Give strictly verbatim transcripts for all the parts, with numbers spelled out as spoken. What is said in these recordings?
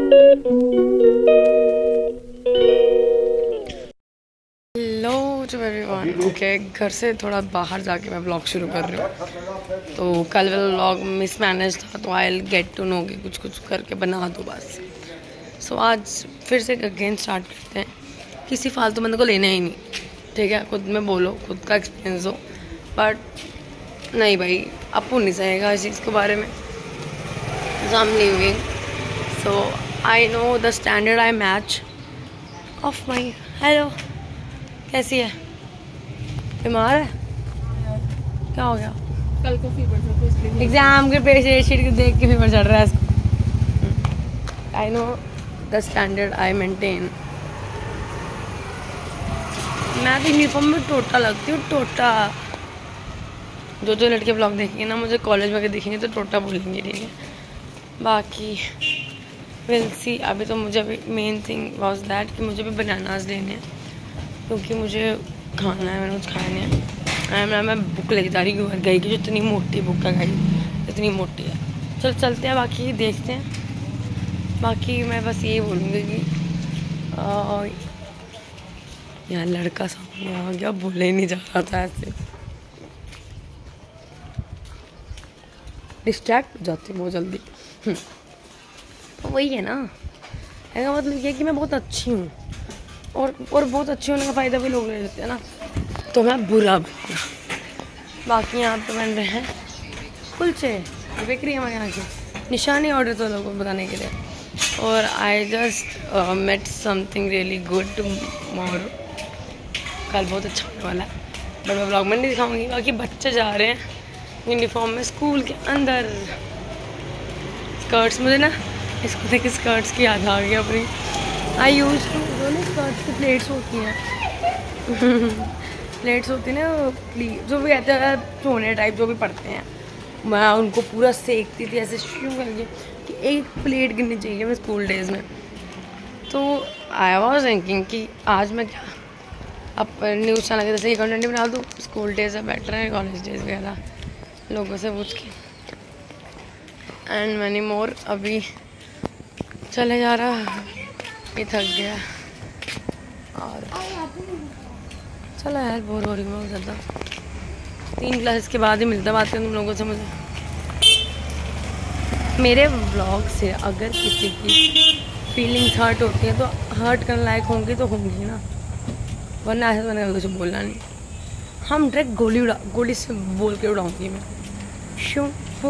Hello to everyone. Okay, घर से थोड़ा बाहर जाके मैं ब्लॉग शुरू कर रही हूँ। तो कल वाला ब्लॉग मिसमैनेज था, तो I will get to know कि कुछ कुछ करके बना दो बस। सो so, आज फिर से अगेन स्टार्ट करते हैं। किसी फालतू बंदे को लेना ही नहीं, ठीक है। खुद में बोलो, खुद का एक्सपीरियंस हो, बट नहीं भाई, आपको नहीं चाहेगा इस चीज़ के बारे में। So I am living, so I know the standard I match of my. Hello, कैसी है? बीमार है? क्या हो गया? कल को फीवर था तो इसलिए एग्जाम के पेपर शीट देख के फीवर चढ़ रहा है इसको। I know the standard I maintain. मैं तो यूनिफॉर्म में टोटा लगती हूँ, टोटा। जो जो लड़के ब्लॉग देखेंगे ना, मुझे कॉलेज में देखेंगे तो टोटा बोलेंगे, ठीक है। बाकी विल सी। अभी तो मुझे अभी मेन थिंग वॉज दैट कि मुझे भी बनानास लेने हैं, क्योंकि मुझे खाना है, मैंने कुछ खाया नहीं है। मैं मैं बुक लेके जा रही हूँ गई की, जो इतनी मोटी बुक है गई, इतनी मोटी है। चल चलते हैं, बाकी देखते हैं। बाकी मैं बस यही बोलूँगी कि यहाँ लड़का सामने आ गया, बोले ही नहीं जा रहा था ऐसे। डिस्ट्रैक्ट हो जाती हूँ बहुत जल्दी। तो वही है ना, ऐसा मतलब ये कि मैं बहुत अच्छी हूँ, और और बहुत अच्छे होने का फ़ायदा भी लोग ले लेते हैं ना, तो मैं बुरा बनना। बाकी यहाँ पे बन रहे हैं कुलचे, बिक्री है हमारे यहाँ की। निशानी ऑर्डर तो लोगों को बताने के लिए। और I just met something really good tomorrow. कल बहुत अच्छा होने वाला है, बट मैं ब्लॉग में नहीं दिखाऊंगी। बाकी बच्चे जा रहे हैं यूनिफॉर्म में स्कूल के अंदर। स्कर्ट्स, मुझे ना इसको देख स्कर्ट्स की याद आ गई अपनी। आई यूज टू जो ना स्कर्ट्स की प्लेट्स होती हैं प्लेट्स होती हैं ना, जो भी कहते हैं सोने टाइप जो भी पड़ते हैं, मैं उनको पूरा सेकती थी ऐसे शू करके कि एक प्लेट गिननी चाहिए मैं स्कूल डेज़ में। तो आई वॉज थिंकिंग कि आज मैं क्या अब न्यूज़ चैनल के जैसे ये कंटेंट बना दूँ, स्कूल डेज है बेटर है, कॉलेज डेज वगैरह लोगों से पूछ के, एंड मैनी मोर। अभी चले जा रहा, ये थक गया और चलो यार, बोर हो रही हूँ बहुत ज़्यादा। तीन क्लास के बाद ही मिलता बात करने तुम लोगों से मुझे। मेरे व्लॉग से अगर किसी की फीलिंग्स हर्ट होती हैं तो हर्ट करने लायक होंगी तो होंगी ना, वरना ऐसा तो मैंने कुछ बोलना नहीं। हम डायरेक्ट गोली उड़ा गोली से बोल के उड़ाऊंगी मैं। शू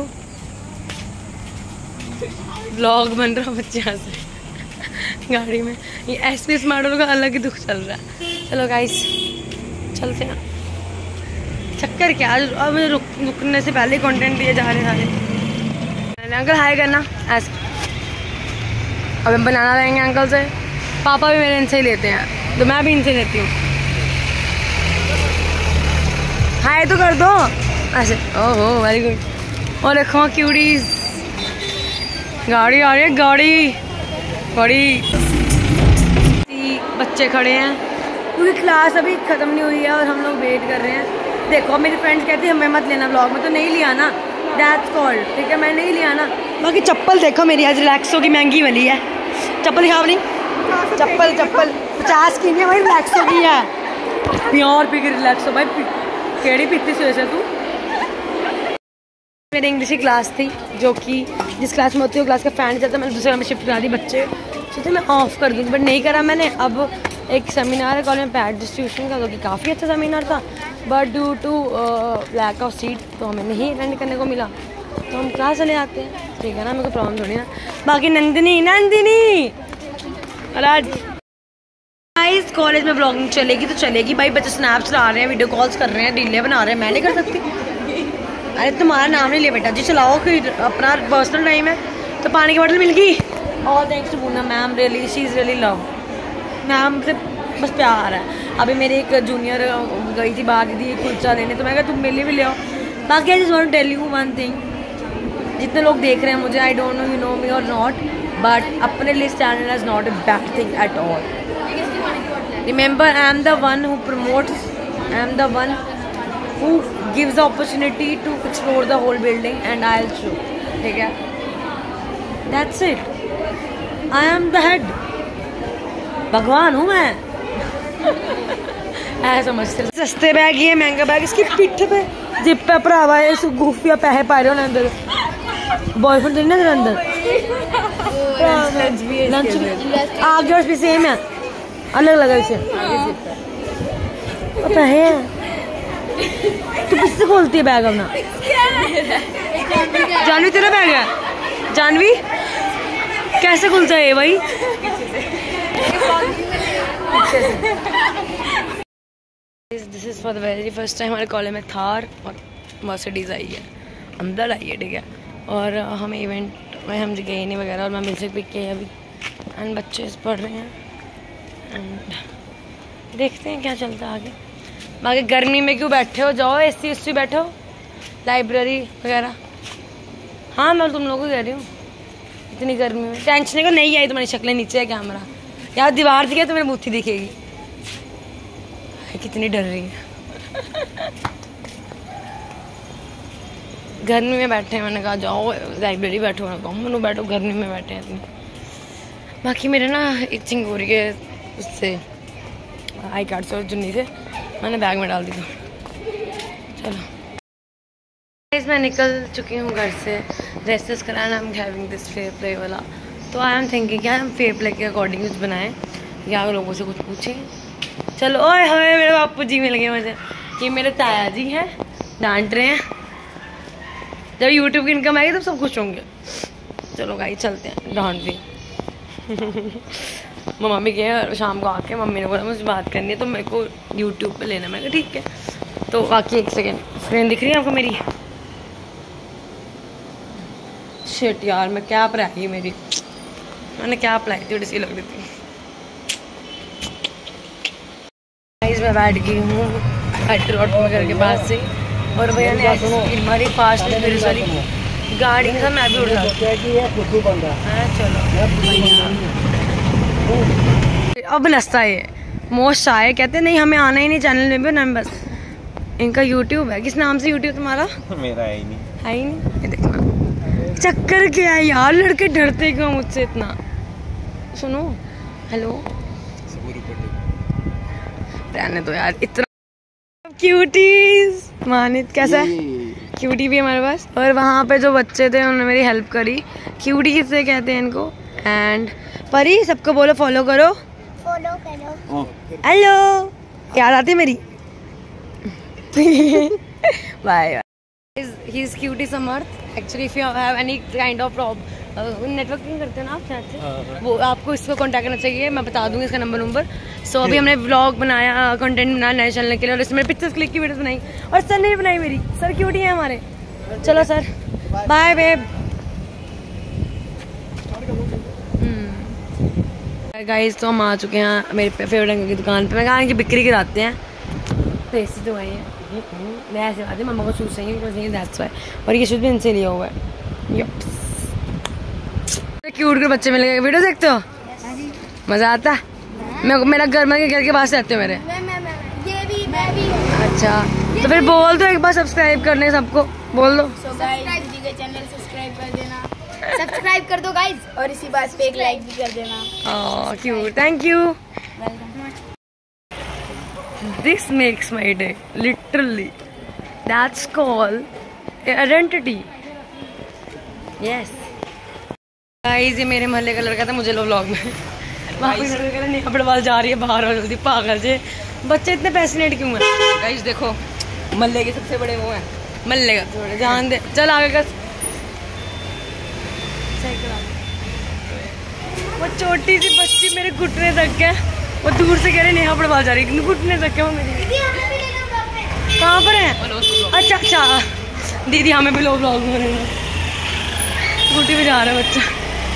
व्लॉग बन रहा बच्चे यहाँ से गाड़ी में। ये एस पी स्मार्ट का अलग ही दुख चल रहा है। चलो गाइस चलते हैं। चक्कर क्या, अब मुझे रुक रुकने से पहले कंटेंट दिए जा रहे हैं सारे। अंकल हाय करना ऐसे। अब हम बनाना लेंगे अंकल से, पापा भी मेरे इनसे ही लेते हैं, तो मैं भी इनसे लेती हूँ। हाय तो कर दो ऐसे। ओहो वेरी गुड। और देखो क्यूटीज, गाड़ी आ रही है, गाड़ी बड़ी। बच्चे खड़े हैं क्योंकि क्लास अभी ख़त्म नहीं हुई है और हम लोग वेट कर रहे हैं। देखो मेरी फ्रेंड्स कहती है हमें मत लेना ब्लॉग में, तो नहीं लिया ना, दैट्स कॉल्ड, ठीक है, मैं नहीं लिया ना। बाकी चप्पल देखो मेरी आज रिलैक्सो की महंगी वाली है। चप्पल दिखाओ नहीं, चप्पल चप्पल पचास की नहीं है भाई, रिलैक्सो की है, प्योर पी की रिलैक्सो। भाई केड़ी पीती से वैसे तू। मेरी इंग्लिश की क्लास थी, जो कि जिस क्लास में होती है वो क्लास का फैन चलता, मैंने दूसरे में शिफ्ट करा दी। बच्चे सोचे मैं ऑफ कर दूँगी, बट नहीं करा मैंने। अब एक सेमिनार है कॉलेज में पैड डिस्ट्रीब्यूशन का, जो कि काफ़ी अच्छा सेमिनार था, but due to lack of seat तो हमें नहीं अटेंड करने को मिला, तो हम क्लास चले आते हैं, ठीक है ना, मेरे को प्रॉब्लम थोड़ी ना। बाकी नंदिनी नंदिनी इस कॉलेज में ब्लॉगिंग चलेगी तो चलेगी भाई। बच्चे स्नैप्स ला रहे हैं, वीडियो कॉल्स कर रहे हैं, रीलें बना रहे हैं, मैं नहीं कर सकती। अरे तुम्हारा नाम नहीं ले बेटा जी, चलाओ, फिर अपना पर्सनल टाइम है। तो पानी की बोतल मिल गई, और thanks to Poona ma'am, really she is really love. Ma'am से बस प्यार है। अभी मेरी एक जूनियर गई थी बाहर दीदी कुलचा लेने, तो मैं कहा तुम मेरे लिए भी ले आओ। बाकी I just want to tell you one thing, जितने लोग देख रहे हैं मुझे, I don't know you know me और नॉट, बट अपने लिए standard is not a bad thing at all. Remember I am the one who promotes, I am the one who gives the opportunity to explore the whole building and I'll show, ठीक है, that's it। I am the head, भगवान हूँ मैं। ऐसा समझते। सस्ते bag ये महंगा बैग, इसकी पिठ पे जिप पे भरावा है, इस गुफिया पैसे पा रहे हो अंदर, बॉयफ्रेंड नहीं ना अंदर। लंच आगे भी सेम है, अलग अलग है इसे पैसे हैं। तू किससे खोलती है बैग अपना? जानवी तेरा बैग है? जानवी कैसे खुलता है भाई? This is for the very first time हमारे कॉलेज में थार और मर्सिडीज आई है, अंदर आई है, ठीक है। और हम इवेंट में हम गए नहीं वगैरह, और मैं म्यूजिक पिक किया अभी, एंड बच्चे पढ़ रहे हैं, एंड देखते हैं क्या चलता है आगे। बाकी गर्मी में क्यों बैठे हो, जाओ एसी एसी बैठो, लाइब्रेरी वगैरह। हाँ मैं तुम लोगों को कह रही हूँ, इतनी गर्मी में टेंशन को नहीं आई, तुम्हारी शक्लें नीचे है कैमरा, यार दीवार दिखे तो मेरी मुट्ठी दिखेगी। कितनी डर रही है। गर्मी में बैठे हैं, मैंने कहा जाओ लाइब्रेरी बैठो, मैं कहूँ मनु बैठो, गर्मी में बैठे हैं इतनी। बाकी मेरे ना इचिंग हो रही है उससे, आई कार्ड से और चुन्नी से, मैंने बैग में डाल दी। चलो मैं निकल चुकी हूँ घर से, ड्रेसेस कराना, हम हैविंग दिस फेयर प्ले वाला। तो आई एम थिंकिंग क्या हम फेयर प्ले के अकॉर्डिंग कुछ बनाएं या लोगों से कुछ पूछें। चलो ओए हमें मेरे बापू जी मिल गए मुझे, ये मेरे ताया जी हैं, डांट रहे हैं। जब यूट्यूब की इनकम आएगी तब सब खुश होंगे। चलो गाइस चलते हैं, डांट भी। मम्मा भी गए शाम को आके, मम्मी ने बोला मुझे बात करनी है तो मेरे को यूट्यूब पे लेना, मैंने कहा ठीक है। तो बाकी एक सेकेंड, स्क्रीन दिख रही है आपको मेरी? शिट यार मैं कैप रही मेरी, मैंने कैप लाई थी, सी लग रही थी। मैं बैठ गई हूँ मेट्रो ऑटो के पास से, और भैया ने ऐसी स्पीड मारी, फास्ट स्पीड वाली गाड़ी था, मैं भी उड़ रहा। चलो अब नस्ता है मोस्ट आए, कहते नहीं हमें आना ही नहीं चैनल में भी नाम, बस इनका यूट्यूब है। किस नाम से यूट्यूब तुम्हारा? मेरा है ही नहीं, है ही नहीं। ये देखना चक्कर क्या है यार, लड़के डरते क्यों मुझसे इतना? सुनो हेलो, रहने दो यार इतना। क्यूटीज मानित कैसा है? क्यूटी भी हमारे पास। और वहाँ पे जो बच्चे थे उन्होंने मेरी हेल्प करी, क्यूटी किससे कहते हैं इनको। एंड परी सबको बोलो फॉलो करो, फॉलो करो। हेलो याद आती है मेरी? Bye. He is cutie Samarth. Actually if you have any kind of problem, networking करते हैं ना आप शायद से, वो आपको इसको कांटेक्ट करना चाहिए, मैं बता दूंगी इसका नंबर नंबर। सो so, अभी हमने व्लॉग बनाया, कंटेंट बनाया नए चैनल के लिए, और इसमें पिक्चर्स क्लिक की वीडियोस बनाई, और सर ने भी बनाई मेरी, सर क्यूटी है हमारे। चलो सर बाय बेब। गाइस तो हम आ चुके हैं मेरे फेवरेट अंकल की दुकान पे। मैं कहा कि बिक्री कराते हैं, तो ऐसे तो आई है मैं ऐसे आती हूँ, मम्मा को शूज़ चाहिए दैट्स वाई, और ये शूज़ भी इनसे लिया हुआ है। यप्स क्यूट के बच्चे मिल गए। वीडियो देखते हो? मज़ा आता है? मैं मेरा घर में घर के पास रहते हो मेरे। मैं, मैं, मैं, ये भी, मैं भी। अच्छा तो फिर बोल दो एक बार सब्सक्राइब करने सबको, बोल दो। सब्सक्राइब जी के चैनल सब्सक्राइब कर देना, सब्सक्राइब कर दो गाइस, और इसी बात पे एक लाइक भी कर देना। Oh cute, thank you. This makes my day literally, that's called identity. Yes guys ये मेरे मोहल्ले का लड़का था, मुझे लो व्लॉग में वहाँ पे लड़का कह रहा बड़वाल जा रही है बाहर, और जल्दी पागल जे बच्चे इतने पैसिनेट क्यों हैं? गाइस देखो मोहल्ले के सबसे बड़े वो हैं, मोहल्ले का थोड़े ध्यान दे। चल आगे कर, वो छोटी सी बच्ची मेरे घुटने तक है, वो दूर से कह रहे नेहा बड़वाल जा रही है, घुटने तक है वो मेरी। कहाँ पर है? अच्छा अच्छा दीदी हमें भी लो व्लॉग में, स्कूटी पे जा रहा है बच्चा।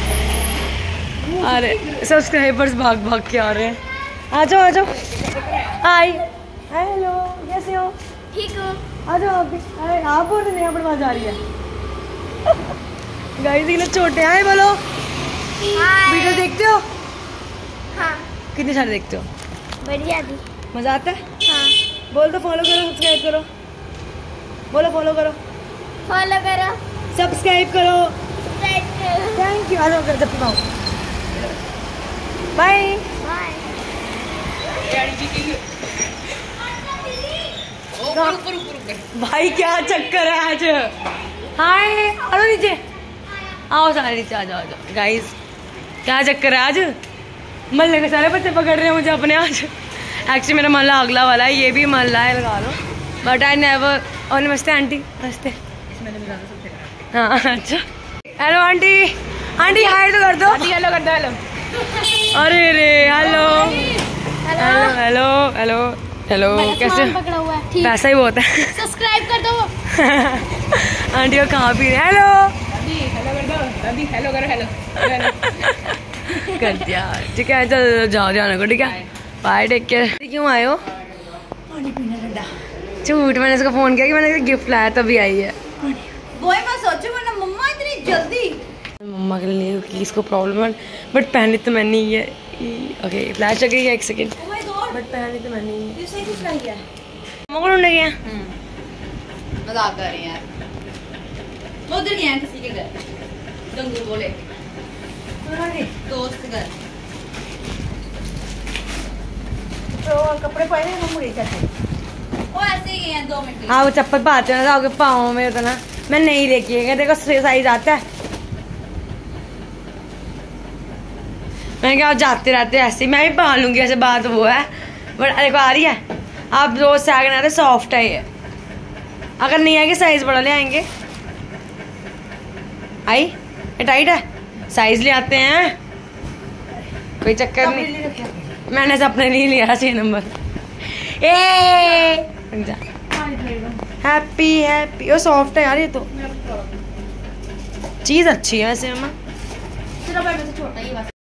अरे सब्सक्राइबर्स भाग भाग के आ रहे हैं, आ जाओ आ जाओ। हाय हेलो कैसे हो? ठीक हो? आ जाओ आप भी। अरे आप बोल रहे हैं पर जा रही है गाइस, इतने छोटे हैं। बोलो वीडियो देखते हो? हाँ। कितने सारे देखते हो? बढ़िया दी। मजा आता है? हाँ। बोल दो फॉलो करो सब्सक्राइब करो, बोलो फॉलो करो फॉलो करो सब्सक्राइब करो सब्सक्राइब करो। Thank you. आ जाओ जब बाय। भाई क्या चक्कर है आज। हाय आओ नीचे, आओ सारे नीचे आ जाओ, आ जाओ गाइस। क्या चक्कर है आज, मल्ले के सारे बच्चे पकड़ रहे हैं मुझे अपने आज। एक्चुअली मेरा मल्ला अगला वाला है, ये भी मल्ला है, लगा लो। But I never. और नमस्ते आंटी। नमस्ते। हाँ अच्छा। Hello aunty. आंटी हाय तो कर दो। हेलो कर दो। हेलो। अरे रे hello hello hello hello hello. कैसे पकड़ा हुआ है? पैसा ही बहुत है। सब्सक्राइब कर दो। आंटी को कहाँ पी रहे? हेलो हेलो कर दो। दादी हेलो करो। हेलो कर दिया। ठीक है चलो जाओ जाने को। ठीक है बाय टेक केयर। क्यों आए हो? पानी पीना ठंडा। झूठ, मैंने इसको फोन किया कि मैंने गिफ्ट लाया तभी आई है। वो ही मैं सोचूं वरना मम्मा इतनी जल्दी। मम्मा के लिए कि इसको प्रॉब्लम है, बट पहनी तो मैंने ही है। ओके फ्लैश लग गई है एक second, oh my god, but पहनी तो मैंने ही है। ये सही कुछ नहीं है। मम्मा को ढूंढने गया। मजाक कर रहे हैं यार। वो उधर गए हैं किसी के घर, दंगू बोले दोस्त घर। तो कपड़े पहने मम्मा गई कैसे? वो ऐसे ही गए हैं दो मिनट। हाँ वो चप्पल पाते हैं ना आपके पाँव में तो ना, मैं नहीं लेके गया। देखो साइज आता है। मैंने कहा आप जाते रहते ऐसे, मैं भी पहन लूंगी ऐसे, बात वो है। बट देखो आ रही है, आप रोज से आगे आते सॉफ्ट है ये। अगर नहीं आएगी साइज बड़ा ले आएंगे। आई ये टाइट है, साइज ले आते हैं, कोई चक्कर नहीं। मैंने से अपने लिए लिया छह नंबर। A happy happy. वो सॉफ्ट है यार, ये तो चीज अच्छी है वैसे। मम्मा छोटा ही बस।